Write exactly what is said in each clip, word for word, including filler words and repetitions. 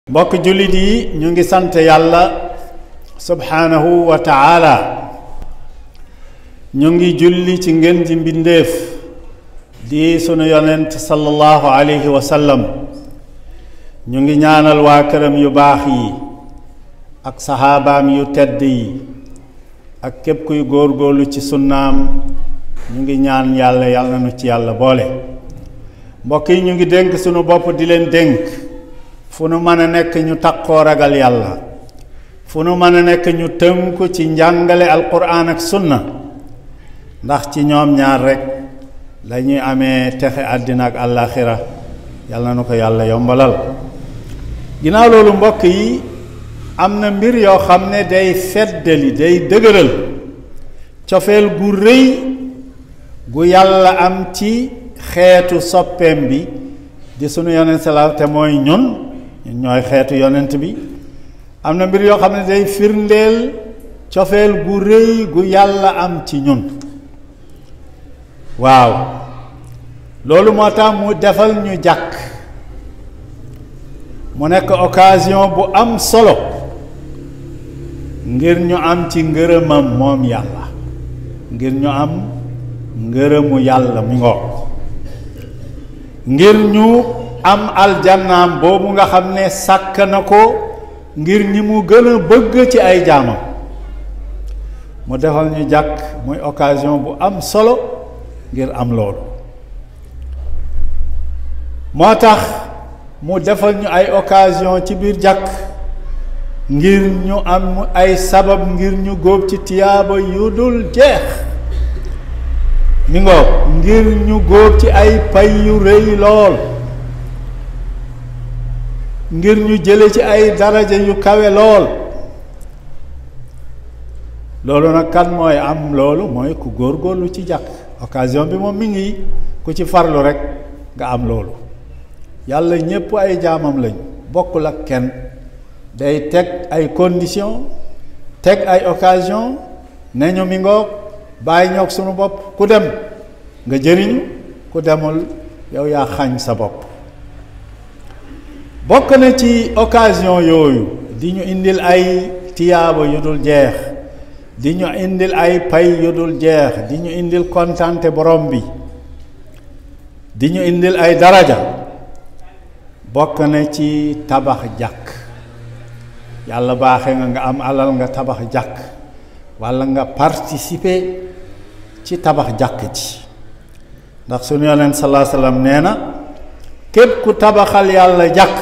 mbokk jullit yi ñu ngi sant yàlla subhanahu wa ta'ala ñu ngi julli ci ngeen ji mbindeef di sunu yonent sallallahu alayhi wa sallam ñu ngi ñaanal waa këram yu baax yi ak saxaabaam yu tedd yi ak képp kuy góorgóorlu ci sunnaam ñu ngi ñaan yàlla yàlla nu ci yàlla boole mbokk yi ñu ngi dénk sunu bopp di leen dénk fu nu mën a nekk ñu takkoo ragal yàlla fu nu mën a nekk ñu tënku ci njàngale alquran ak sunna ndax ci ñoom ñaar rekk lañuy amee texe àddina ak àllaaxira yàlla na ko yàlla yombalal ginnaaw loolu mbokk yi am na mbir yoo xam ne day feddali day dëgëral cofeel gu rëy gu yàlla am ci xeetu soppeem bi di sunu yonent salaaw te mooy ñun ñun ñooy xeetu yonent bi am na mbir yoo xam ne day firndeel cofeel gu rëy gu yàlla am ci ñun waaw loolu moo tax mu defal ñu jàkk mu nekk occasion bu am solo ngir ñu am ci ngërëmam moom yàlla ngir ñu am ngërëmu yàlla mu ngoog ngir ñu am aljannaam boobu nga xam ne sàkk na ko ngir ñi mu gën a bëgg ci ay jaamam mu defal ñu jàkk muy occasion bu am solo ngir am loolu moo tax mu defal ñu ay occasion ci biir jàkk ngir ñu am ay sabab ngir ñu góob ci tiyaaba yu dul jeex mi ngoog ngir ñu góob ci ay pay yu rëy lool ngir ñu jële ci ay daraja yu kawe lool loolu nag kan mooy am loolu mooy ku góorgóorlu ci jàkk occasion bi moom mi ngi ku ci farlu rekk nga am loolu yàlla ñépp ay jaamam lañu bokkul ak kenn day teg ay conditions teg ay occasion ne ñu mi ngoog bàyyi ñoog sunu bopp ku dem nga jëriñu ku demul yow yaa xañ sa bopp bokk na ci occasion yooyu di ñu indil ay tiyaaba yu dul jeex di ñu indil ay pay yu dul jeex di ñu indil kontante borom bi di ñu indil ay daraja bokk na ci tabax jàkk yàlla baaxe nga nga am alal nga tabax jàkk walla nga participer ci tabax jàkk ci ndax sunu yonent sallallahu alayhi wasallam nee na képp ku tabaxal yàlla jàkk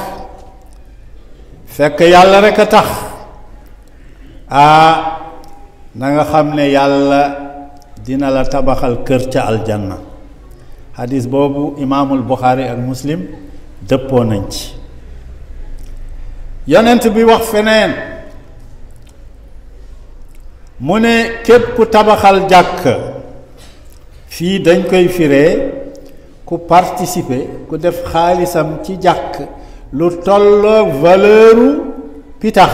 fekk yàlla rekk a tax aa na nga xam ne yàlla dina la tabaxal kër ca aljanna hadis boobu imaamul Buxaari ak Muslim dëppoo nañ ci yonent bi wax feneen mu ne képp ku tabaxal jàkk fii dañ koy firee ku participer ku def xaalisam ci jàkk lu tolloog valeuru pitax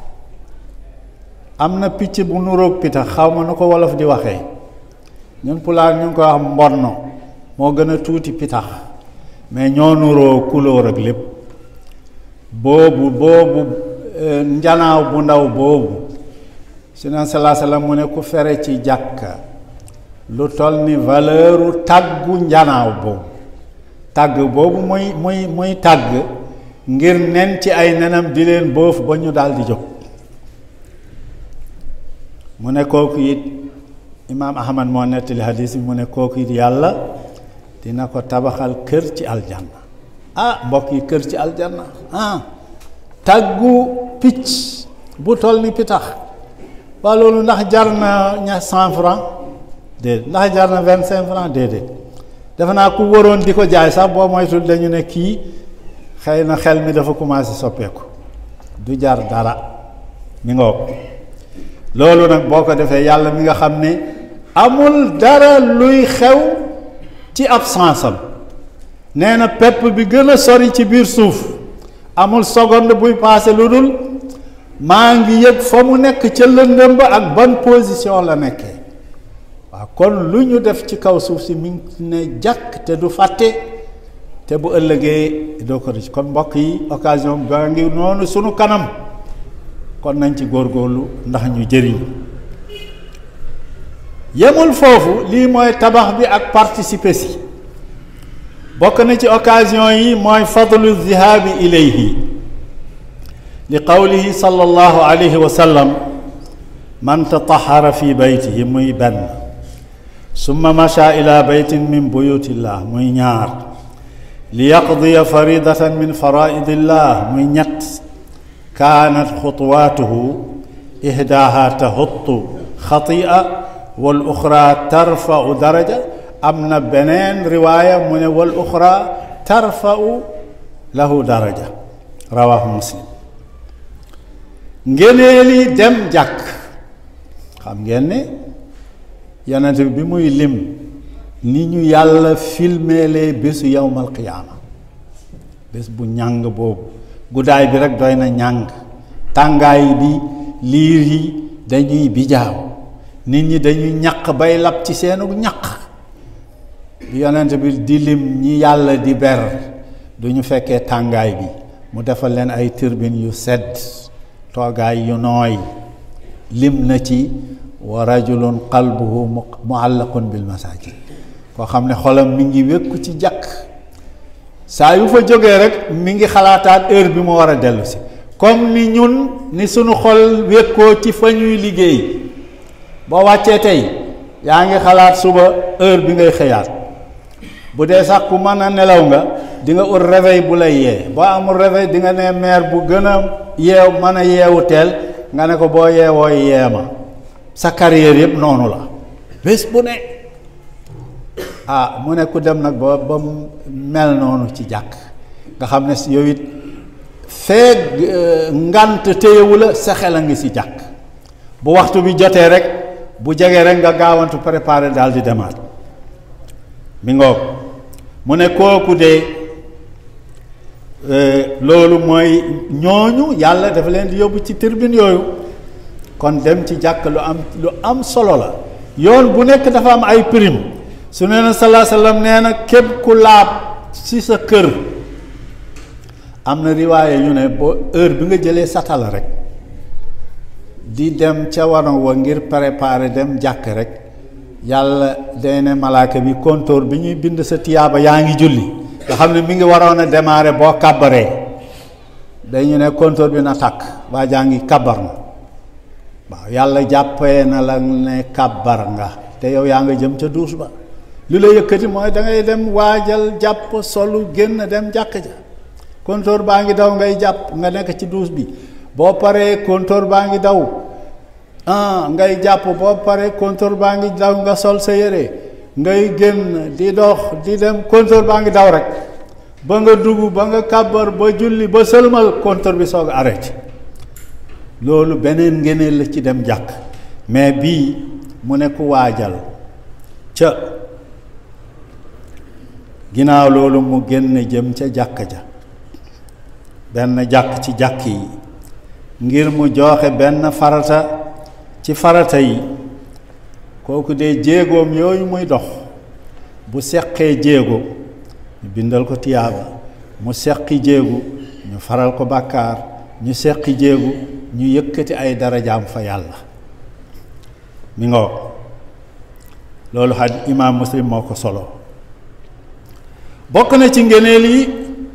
am na picc bu nuroog pitax xaw ma nu ko wolof di waxee ñun pulaar ñu ngi koy wax mbonno moo gën a tuuti pitax mais ñoo nuroo couleur ak lépp boobu boobu njanaaw bu ndaw boobu Seydina sallallahu alayhi wasallam mu ne ku fere ci jàkka lu toll ni valeuru tàggu njanaaw boobu tàgg boobu muy muy muy tàgg ngir nen ci ay nenam di leen boof ba ñu daal di jóg mu ne kooku it imaam Ahmad moo nettali hadis bi mu ne kooku it yàlla dina ko tabaxal kër ci aljanna ah mbokk yi kër ci aljanna ah tàggu picc bu toll ni pitax waa loolu ndax jar na ña cent francs déedéet ndax jar na vingt cinq francs déedéet defe naa ku waroon di ko jaay sax boo moytul dañu ne kii xëy na xel mi dafa commencé soppeeku du jar dara mi ngoog loolu nag boo ko defee yàlla mi nga xam ne amul dara luy xew ci absence am nee na pepp bi gën a sori ci biir suuf amul seconde buy paase lu dul maa ngi yëg fa mu nekk ca lëndëm ba ak ban position la nekkee waaw kon lu ñu def ci kaw suuf si mi ngi ne jàkk te du fàtte te bu ëllëgee doo ko rëcc. kon mbokk yi occasion baa ngi noonu sunu kanam kon nañ ci góorgóorlu ndax ñu jëriñ. yemul foofu lii mooy tabax bi ak participer si bokk na ci occasion yi mooy fadlu dhihaabi ilayhi li qawlihi sallallahu alayhi wa sallam man tatahara fi baytihi muy benn summa masha ila baytin min buyutillah muy ñaar li yaqdiya faridatan min faraidillah muy ñett kaanat xutuwaatuhu ihdaha tahuttu xatia wal uxra tarfau daraja am na beneen riwaaya mu ne wal uxra tarfau lahu daraja rawahu muslim. ngeneeli dem jàkk xam ngeen ne yonent bi muy lim ni ñu yàlla filmeelee bésu yawmal qiyaama bés bu ñàng boobu guddaay bi rek doy na ñàng tàngaay bi liir yi dañuy bijaaw nit ñi dañuy ñaq bay lab ci seenu ñaq bi yonent bi di lim ñi yàlla di ber du ñu fekkee tàngaay bi mu defal leen ay turbine yu sedd toogaay yu nooy lim na ci wa rajulun qalbuhu muallaqun bil masajid koo xam ne xolam mi ngi wékku ci jàkk saa yu fa jógee rek mi ngi xalaataat heure bi mu war a dellu si comme ni ñun ni sunu xol wékkoo ci fa ñuy liggéey boo wàccee tey yaa ngi xalaat suba heure bi ngay xëyaat bu dee sax ku mën a nelaw nga di nga ut réveil bu lay yee boo amul réveil di nga ne mère bu gën a yeew mën a yeewu teel nga ne ko boo yeewoo yeema sa carrière yëpp noonu la bés bu ne ah mu ne ku dem nag ba ba mel noonu ci jàkk nga xam ne yow it feeg ngant téyewu la sa xel a ngi si jàkk bu waxtu bi jotee rek bu jegee rek nga gaawantu préparé daal di demaat mi ngoog mu ne kooku de loolu mooy ñooñu yàlla dafa leen di yóbbu ci turbine yooyu kon dem ci jàkk lu am lu am solo la yoon bu nekk dafa am ay prime su nee na salaa sallam nee na képp ku laab ci sa kër am na riwaaye yu ne boo heure bi nga jëlee satala rek di dem ca waroon wa ngir préparer dem jàkk rek yàlla day ne malaaka bi kontóor bi ñuy bind sa tiyaaba yaa ngi julli nga xam ne mi ngi waroon a démarrer boo kàbbaree dañu ne kontóor bi na tàkk waa jaa ngi kàbbar na waaw yàlla jàppee na la ne kàbbar nga te yow yaa nga jëm ca duus ba lu la yëkkati mooy da ngay dem waajal jàpp solu génn dem jàkk ja kontóor baa ngi daw ngay jàpp nga nekk ci duus bi boo paree kontóor baa ngi daw ah ngay jàpp boo paree kontóor baa ngi daw nga sol sa yére ngay génn di dox di dem kontóor baa ngi daw rek ba nga dugg ba nga kàbbar ba julli ba sëlmal kontóor bi soog arrêté loolu beneen ngeneel la ci dem jàkk mais bii mu ne ku waajal ca ginnaaw loolu mu génn jëm ca jàkk ja benn jàkk ci jàkk yi ngir mu joxe benn farata ci farata yi kooku dee jéegoom yooyu muy dox bu seqee jéego ñu bindal ko tiyaaba mu seqi jéegu ñu faral ko bàkkaar ñu seqi jéegu ñu yëkkati ay darajaam fa yàlla mi nga loolu xad imaam muslim moo ko solo bokk na ci ngëneel yi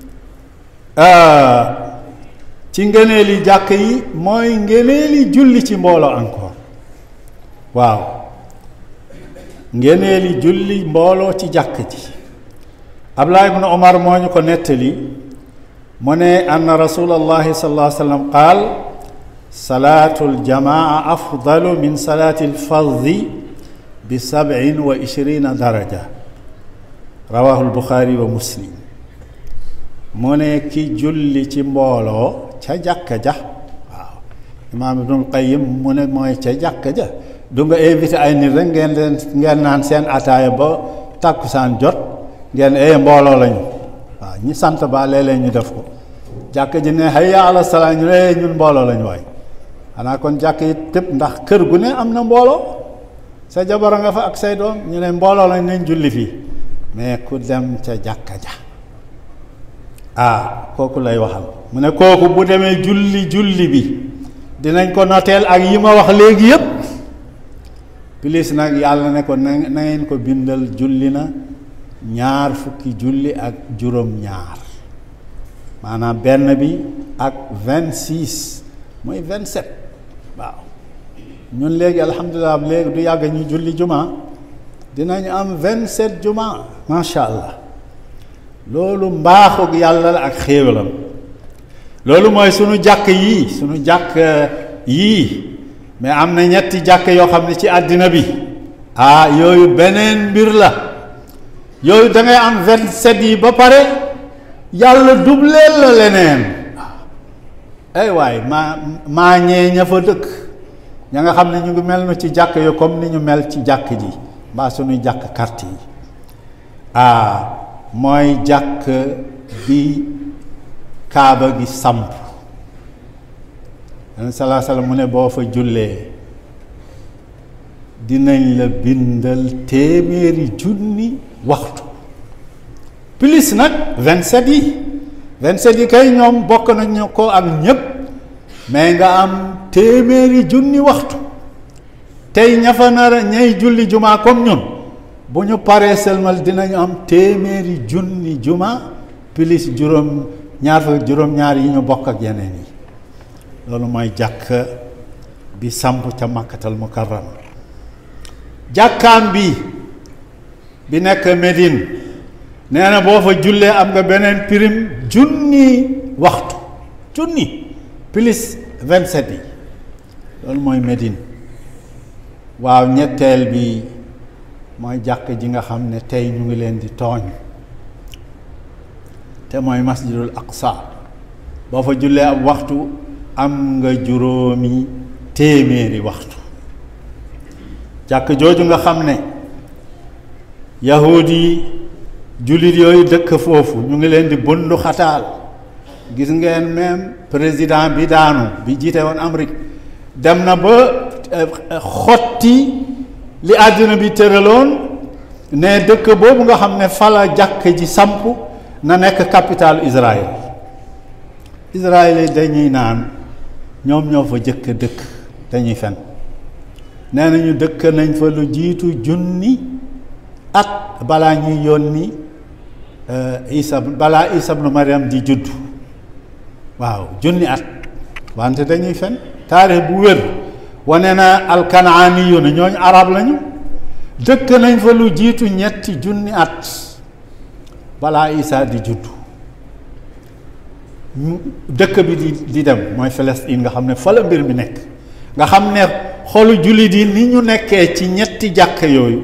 ci ngëneel yi jàkk yi mooy ngëneel yi julli ci mbooloo encore waaw ngëneel yi julli mbooloo ci jàkk ji Abdullah ibn Umar moo ñu ko nettali mu ne anna rasulallahi sallallahu alayhi wa sallam qaal salaatu aljamaa afdalu min salaati alfadhi bi sab'in wa ishrina daraja rawahu albuxaari wa muslim mu ne ki julli ci mbooloo ca jàkka ja waaw imaam ibnul qayyim mu ne mooy ca jàkka ja du nga invité ay nit rek ngeen leen ngeen naan seen ataaya ba tàkkusaan jot ngeen ee mbooloo lañu waaw ñi sant ba léeg-léeg ñu def ko jàkka ji ne hayya ala salaa ñu ne ñun mbooloo lañu waay xanaa kon jàkka yi tépp ndax kër gu ne am na mbooloo sa jabar nga fa ak say doom ñu ne mbooloo lañ nañ julli fii mais ku dem ca jàkka ja ah kooku lay waxal mu ne kooku bu demee julli julli bi dinañ ko noteel ak yi ma wax léegi yépp plus nag yàlla ne ko na na ngeen ko bindal julli na ñaar fukki julli ak juróom ñaar maanaam benn bi ak vingt-six mooy vingt-sept waaw ñun léegi alhamdulilah léegi du yàgg ñu julli juma dinañ am vingt-sept juma macha allah loolu mbaaxug yàlla la ak xéewalam loolu mooy sunu jàkk yii sunu jàkk yii mais am na ñetti jàkk yoo xam ne ci àddina bi ah yooyu beneen mbir la yooyu da ngay am vingt-sept yi ba pare yàlla dubleel la leneen ay waay maa maa ñee ña fa dëkk ña nga xam ne ñu ngi mel na ci jàkk yo comme ni ñu mel ci jàkk ji mbaa suñuy jàkk carte yi ah mooy jàkk bi kaaba gi samp yonent salaa salaam mu ne boo fa jullee dinañ la bindal téeméeri junni waxtu plus nag vingt-sept yi vingt-sept yi kay ñoom bokk nañu ko ak ñépp mais nga am téeméeri junni waxtu tey ña fa nar a ñay julli juma comme ñun bu ñu paree sëlmal dinañu am téeméeri junni juma plus juróom ñaar fa juróom-ñaar yi ñu bokk ak yeneen yi loolu mooy jàkk bi samp ca Makkatal Mukarram jàkkaam bi bi nekk Médine nee na boo fa jullee am nga beneen prime junni waxtu junni plus vingt-sept yi loolu mooy Médine waaw ñetteel bi mooy jàkk ji nga xam ne tey ñu ngi leen di tooñ te mooy masjidul aqsa boo fa jullee ab waxtu am nga juróomi téeméeri waxtu jàkk jooju nga xam ne yahudi yi jullit yooyu dëkk foofu ñu ngi leen di bundu xataal gis ngeen même président bi daanu bi jiite woon Amérique dem na ba xotti li àddina bi tëraloon ne dëkk boobu nga xam ne fala jàkk ji samp na nekk capitale Israël Israël yi dañuy naan ñoom ñoo fa jëkk dëkk dañuy fen nee nañu dëkk nañ fa lu jiitu junni at balaa ñuy yónni Isa balaa Isa ibnu Maryam di judd waaw junni at wante dañuy fen taarix bu wér wane na alkanaani yu ne ñooñu arab lañu dëkk nañ fa lu jiitu ñetti junni at balaa Isa di judd dëkk bi di di dem mooy Palestine nga xam ne fa la mbir mi nekk nga xam ne xolu jullit yi ni ñu nekkee ci ñetti jàkk yooyu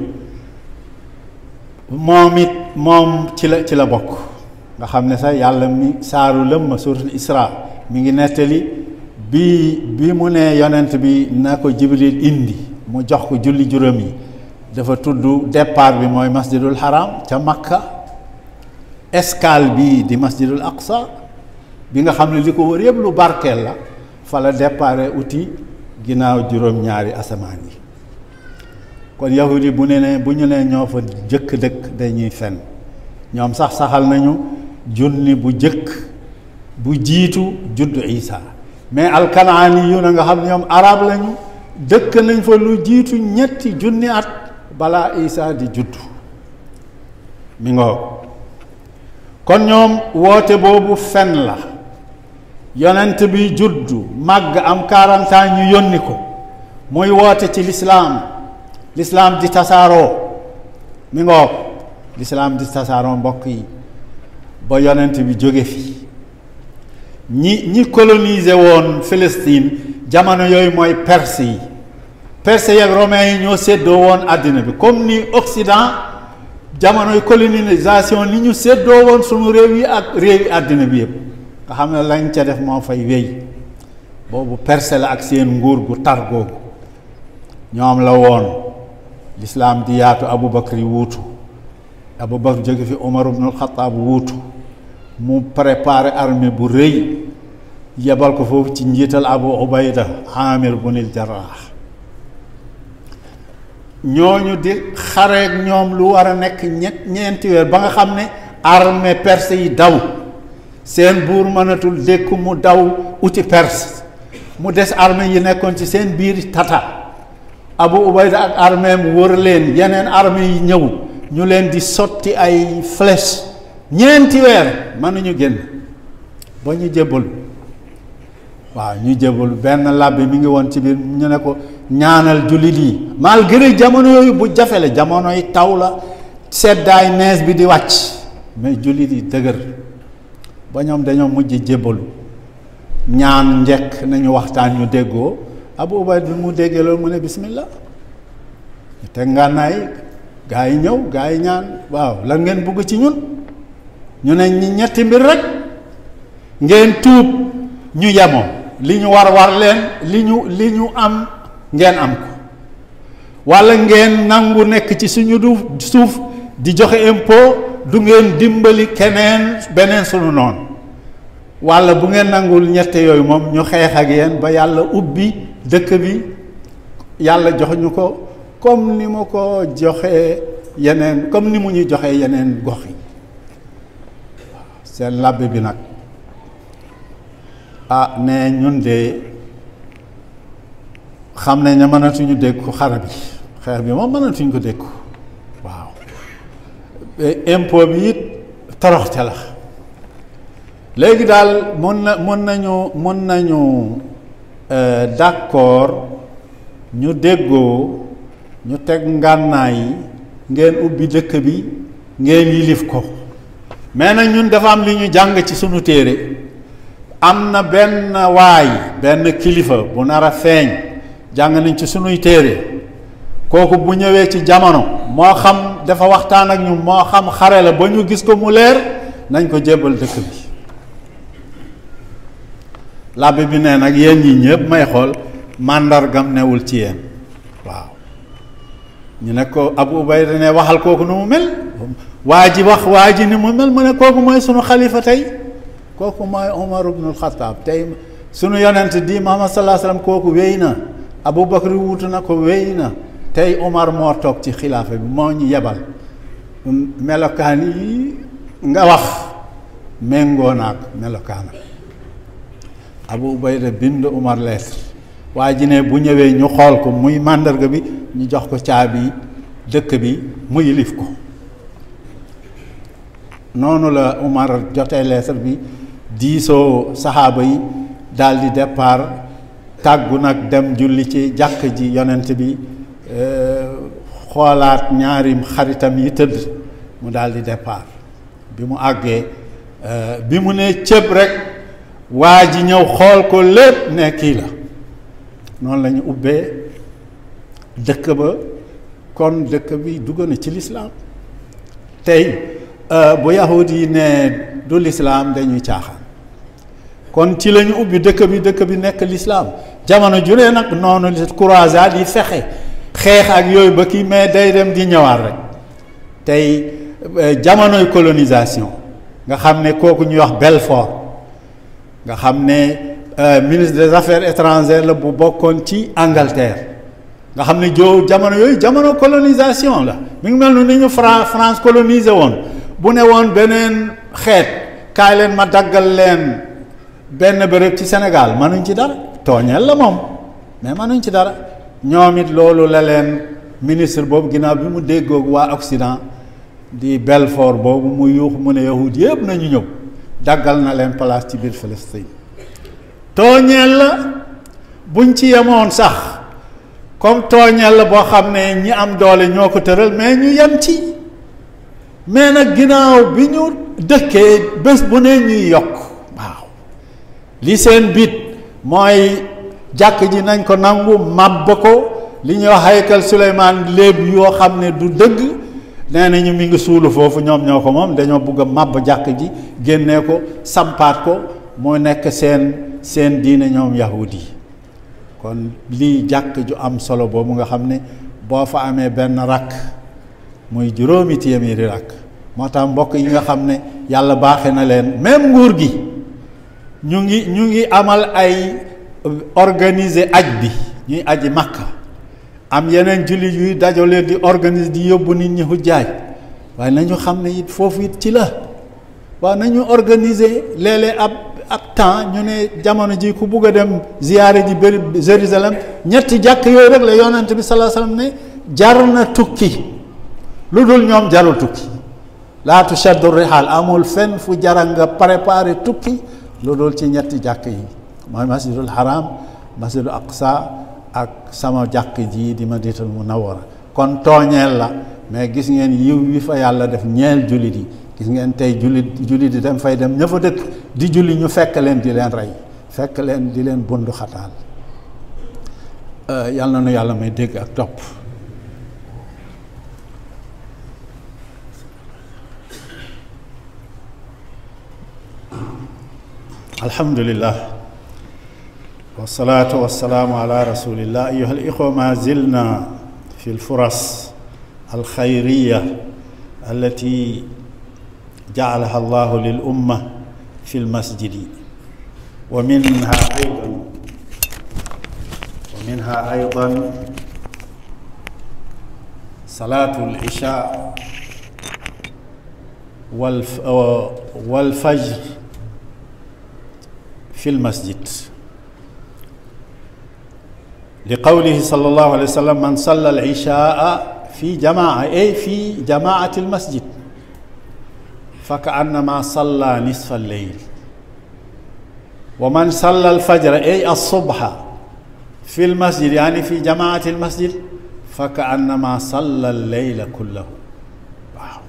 moom it moom ci la ci la bokk nga xam ne sax yàlla mi saaru lëmm suuratul Isra mi ngi nettali bi bi mu ne yonent bi na ko Jibril indi mu jox ko julli juróom yi dafa tudd départ bi mooy masjidul haram ca Makka escale bi di masjidul aqsa bi nga xam ne li ko wër yëpp lu barkeel la fa la départ uti ginnaaw juróom-ñaari asamaan yi kon yahudi bu ne ne bu ñu ne ñoo fa jëkk dëkk dañuy fen ñoom sax saxal nañu junni bu jëkk bu jiitu juddu Isa mais alkanaani yu na nga xam ne ñoom arab lañu dëkk nañ fa lu jiitu ñetti junni at balaa Isa di juddu mi ngoo kon ñoom woote boobu fen la yonent bi juddu màgg am quarante ans ñu yónni ko muy woote ci lislaam lislaam di tasaaroo mi ngoo lislaam di tasaaroo mbokk yi ba yonent bi jóge fi ñi ñi colonisé woon Palestine jamono yooyu mooy perse yi perse yi ak romain yi ñoo séddoo woon àddina bi comme ni Occident jamonoy colonisation ni ñu séddoo woon sunu réew yi ak réew yi àddina bi yëpp nga xam ne lañ ca def moo fay wéy boobu perse la ak seen nguur gu tar googu ñoom la woon lislaam di yaatu Abu Bakr yi wuutu Abu Bakr jóge fi Umar ibnul Xattaab wuutu mu préparé armée bu rëy yebal ko foofu ci njiital Abu Ubayda Amir bunil Jarraax ñooñu di xareek ñoom lu war a nekk ñett ñeenti weer ba nga xam ne armée perse yi daw seen buur mënatul dékku mu daw uti Perse mu des armée yi nekkoon ci seen biir tata Abu Ubayda ak armée mu wër leen yeneen armée yi ñëw ñu leen di sotti ay flèche ñeenti weer mënuñu génn ba ñu jébbalu waaw ñu jébbalu benn labbe mi ngi woon ci biir ñu ne ko ñaanal jullit yi malgré jamono yooyu bu jafe la jamono yi taw la seddaay nees bi di wàcc mais jullit yi dëgër ba ñoom dañoo mujj jébbalu ñaan njekk nañu waxtaan ñu déggoo Abu Ubayda bi mu déggee loolu mu ne bismillah ñu teg ngànnaay gaa yi ñëw gaa yi ñaan waaw lan ngeen bugg ci ñun ñu ne ñi ñetti mbir rek ngeen tuub ñu yemoo li ñu war war leen li ñu li ñu am ngeen am ko walla ngeen nangu nekk ci suñu du suuf di joxe impôt du ngeen dimbali keneen beneen sunu noonu walla bu ngeen nangul ñette yooyu moom ñu xeex ak yéen ba yàlla ubbi dëkk bi yàlla jox ñu ko comme ni mu ko joxee yeneen comme ni mu ñu joxee yeneen gox yi seen labbe bi nag ah ne ñun de xam ne mënatuñu dékku xare bi xeex bi moom mënatuñu ko dékku waaw impôt bi it toroxte la léegi daal mun na mun nañu mun nañu d'accord ñu déggoo ñu teg ngànnaay yi ngeen ubbi dëkk bi ngeen yilif ko mais nag ñun dafa am li ñu jàng ci sunu téere am na benn waay benn kilifa bu nar a feeñ jàng nañ ci sunuy téere kooku bu ñëwee ci jamono moo xam dafa waxtaan ak ñu moo xam xare la ba ñu gis ko mu leer nañ ko jébbal dëkk bi labbe bi nee nag yéen ñi ñëpp may xool màndargam newul ci yéen waaw ñu ne ko Abu Ubayda ne waxal kooku nu mu mel waa ji wax waa ji ni mu mel mu ne kooku mooy sunu xalifa tey kooku mooy Umar ibnul Xattaab tey sunu yonent di Muhammad sallallahu alayhi wasallam kooku wéy na Abu Bakr wuutu na ko wéy na tey Umar moo toog ci xilaafa bi moo ñu yebal melokaan yi nga wax méngoo naak melokaanam Abu Ubayda bind Umar lettre waa ji ne bu ñëwee ñu xool ko muy màndarga bi ñu jox ko caabi dëkk bi mu yilif ko noonu la Umar jotee lettre bi diisoo saxaaba yi daal di départ tàggu nag dem julli ci jàkk ji yonent bi xoolaat ñaari xaritam yi tëdd mu daal di départ bi mu àggee bi mu ne cëb rek waa ji ñëw xool ko lépp ne kii la noonu la ñu ubbee dëkk ba kon dëkk bi dugg na ci lislaam tey bu yahud yi ne du lislaam dañuy caaxaan kon ci la ñu ubbi dëkk bi dëkk bi nekk lislaam jamono juree nag noonu croisade yi fexe xeex ak yooyu ba kii mais day dem di ñëwaat rek tey jamonoy colonisation nga xam ne kooku ñuy wax Belfort nga xam ne ministre des affaires étrangères la bu bokkoon ci Angleterre nga xam ne joo jamono yooyu jamono colonisation la mi ngi mel ni ñu Fra France colonisé woon bu ne woon beneen xeet kaay leen ma daggal leen benn béréb ci Sénégal mënuñ ci dara tooñeel la moom mais mënuñ ci dara ñoom it loolu la leen ministre boobu ginnaaw bi mu déggoog waa Occident di Belfort boobu mu yuux mu ne yahud yëpp nañu ñëw daggal na leen place ci biir Palestine tooñeel la buñ ci yemoon sax comme tooñeel la boo xam ne ñi am doole ñoo ko tëral mais ñu yem ci mais nag ginnaaw bi ñu dëkkee bés bu ne ñuy yokk waaw li seen bit mooy jàkk ji nañ ko nangu màbb ko li ñuy wax haykal Suleymaan léeb yoo xam ne du dëgg nee nañu mi ngi suulu foofu ñoom ñoo ko moom dañoo bugg a màbb jàkk ji génnee ko sampaat ko moo nekk seen seen diine ñoom yahudi yi kon lii jàkk ju am solo boobu nga xam ne boo fa amee benn rakk muy juróomi téeméeri rakk moo tax mbokk yi nga xam ne yàlla baaxe na leen même nguur gi ñu ngi ñu ngi amal ay organiser aj bi ñuy aji Makka am yeneen jullit yuy dajo leen di organiser di yóbbu nit ñi hujjaaj waaye nañu xam ne it foofu it ci la waaw nañu organiser léeg-léeg ab ab temps ñu ne jamono ji ku bugg a dem ziyaare ji bëri Jérusalem ñetti jàkk yooyu rek la yonent bi sallallahu alayhi wasallam ne jar na tukki lu dul ñoom jarul tukki laa tushaddu rihaal amul fenn fu jara nga préparer tukki lu dul ci ñetti jàkk yi mooy masjidul haram masjidul aqsa ak sama jàkk ji di Madinatul Munawwara kon tooñeel la mais gis ngeen yiw wi fa yàlla def ñeel jullit yi gis ngeen tey jullit jullit yi dem fay dem ña fa dëkk di julli ñu fekk leen di leen rey fekk leen di leen bundu xataal yàlla na nu yàlla may dégg ak topp alhamdulillah wasalaatu wasalaamu ala rasulillah ayuha al ixwa ma zilna fi lfuras alxayriya allati jacalaha allahu lil umma fi lmasjidi wa minha aydan wa minha aydan salaatu lisha wal wal fajr fi lmasjid li qawlihi sallallahu alayhi wa sallam man salla al-ishaa fi jamaa ay fi jamaati al-masjid fa ka'annama salla nisfa al-layl wa man salla al-fajra ay as-subha fi al-masjid yaani fi jamaati al-masjid fa ka'annama salla al-layla kullahu waaw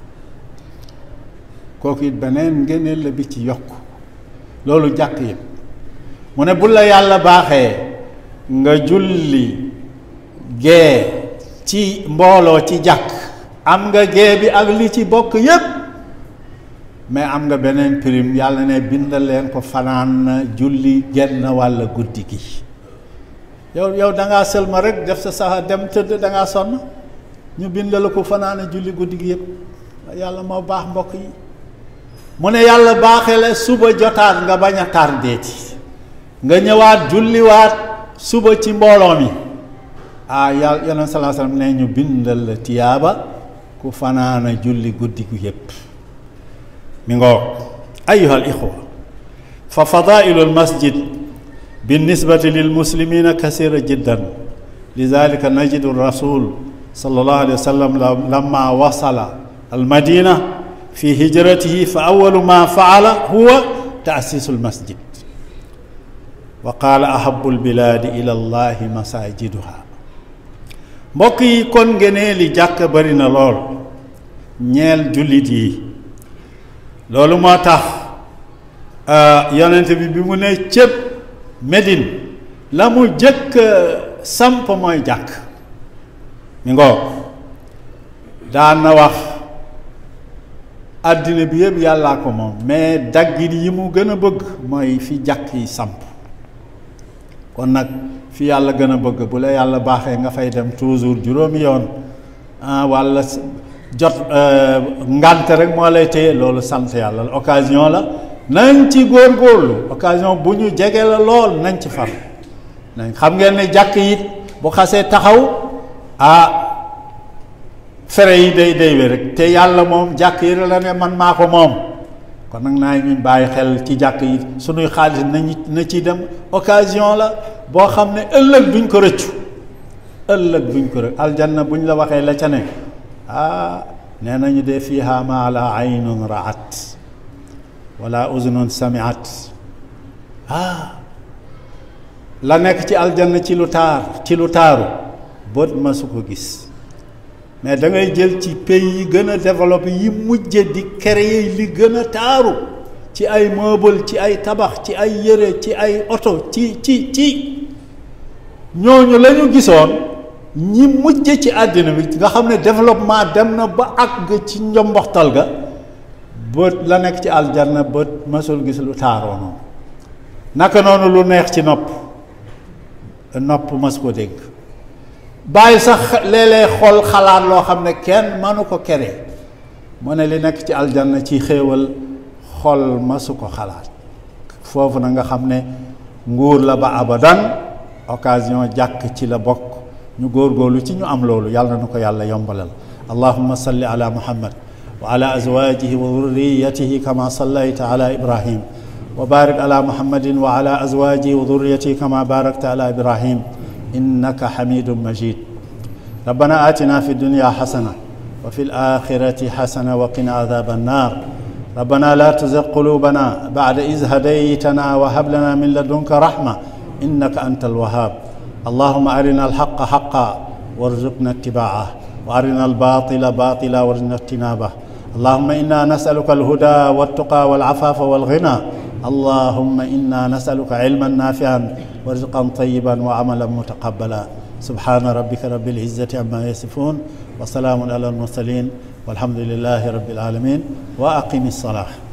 kooku it beneen ngëneel la bi ci yokk loolu jàkk yëpp mu ne bu la yàlla baaxee nga julli gee ci mbooloo ci jàkk am nga gee bi ak li ci bokk yépp mais am nga beneen prime yàlla ne bindal leen ko fanaan julli genn wàll guddi gi yow yow dangaa sëlma rek def sa saxa dem tëdd dangaa sonn ñu bindal ko fanaan julli guddi gi yépp yàlla moo baax mbokk yi mu ne yàlla baaxee la suba jotaat nga bañ a tardeeti nga ñëwaat julliwaat suba ci mbooloo mi ah yàlla yonent sallallahu alayhi wasallam ne ñu bindal la tiyaaba ku fanaana julli guddi gu yépp mi ngoog ayuha al ixwa fa fadailu al masjid binnisbati lil muslimina kasira jiddan lidalika najidu rasul sallallahu alayhi wa sallam lamma wasala al madina fi hijratihi fa awalu ma faala huwa taasisu al masjid wa qaala ahabu lbilaadi ila llahi masajiduha mbokk yi kon ngenee li jàkk bari na lool ñeel jullit yi loolu moo tax yonent bi bi mu ne cëpp Médine la mu jëkk samp mooy jàkk mi ngoo daan na wax àddina bi yëpp yàllaa ko moom mais daggit yi mu gën a bëgg mooy fi jàkk yi samp kon nag fi yàlla gën a bëgg bu la yàlla baaxee nga fay dem toujours juróomi yoon ah walla jot ngànte rek moo lay téye loolu sant yàlla la occasion la nañ ci góorgóorlu occasion bu ñu jege la lool nañ ci far nañ xam ngeen ne jàkk yi bu xasee taxaw ah fere yi day day we rek te yàlla moom jàkk yi la ne man maa ko moom kon nag naa ñu bàyyi xel ci jàkk yi sunuy xaalis nañu na ci dem occasion la boo xam ne ëllëg duñ ko rëccu ëllëg duñ ko rëccu aljanna buñ la waxee la ca ne ah nee nañu de fiiha maa la aynun raat wala uzunun samiat ah la nekk ci aljanna ci lu taar ci lu taaru bët ma su ko gis mais da ngay jël ci pays yi gën a développé yi mujje di créer li gën a taaru ci ay meuble ci ay tabax ci ay yére ci ay oto ci ci ci ñooñu la ñu gisoon ñi mujje ci àddina bi nga xam ne développement dem na ba àgg ci njomboxtal ga bët la nekk ci aljanna bët masul gis lu taaroo noonu naka noonu lu neex ci nopp nopp mas ko dégg bàyyi sax léeg-léeg xool xalaat loo xam ne kenn mënu ko kere mu ne li nekk ci aljanna ci xéewal xol masu ko xalaat foofu na nga xam ne nguur la ba abadan occasion jàkk ci la bokk ñu góorgóorlu ci ñu am loolu yàlla na ko yàlla yombalal allahumma salli ala muhammad وعلى أزواجه وذريته كما صليت على إبراهيم وبارك على محمد وعلى أزواجه وذريته كما باركت على إبراهيم إنك حميد مجيد. ربنا آتنا في الدنيا حسنة وفي الآخرة حسنة وقنا عذاب النار. ربنا لا تزغ قلوبنا بعد إذ هديتنا وهب لنا من لدنك رحمة إنك أنت الوهاب. اللهم أرنا الحق حقا وارزقنا اتباعه وأرنا الباطل باطلا وارزقنا اجتنابه. اللهم إنا نسألك الهدى والتقى والعفاف والغنى. اللهم إنا نسألك علما نافعا ورزقا طيبا وعملا متقبلا. سبحان ربك رب العزة عما يصفون وسلام على المرسلين والحمد لله رب العالمين. وأقم الصلاة.